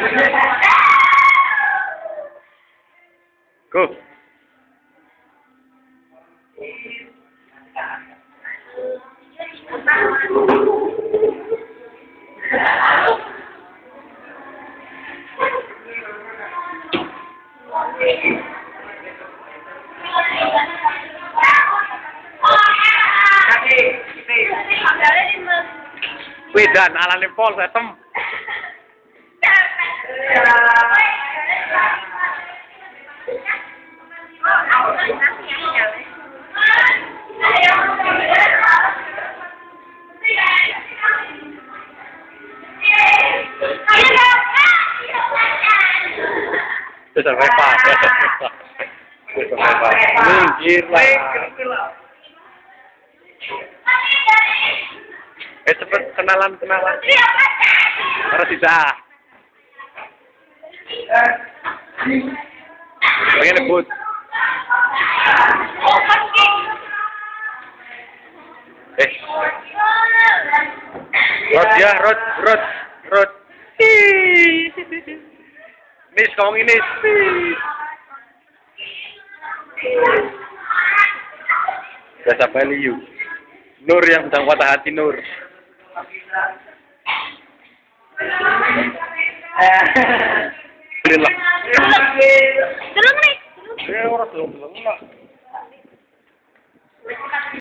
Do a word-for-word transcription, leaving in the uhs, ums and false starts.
Go. Wedan alane pol setem. Bisa Reva. Bisa Reva. Minggir lah. Eh cepet kenalan kenalan. Harus bisa. Pengen nebut. Eh. Rod ya, Rod, Rod, Rod. Nis, ngomong ini. Biasa value. Nur yang sedang patah hati Nur. Belilah. Belum nih. Ya orang belum belum lah.